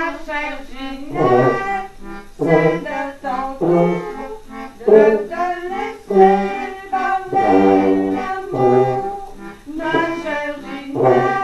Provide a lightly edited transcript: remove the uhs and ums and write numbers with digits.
chère Ginette, c'est de ton tour de te laisser baver l'amour, ma chère Ginette.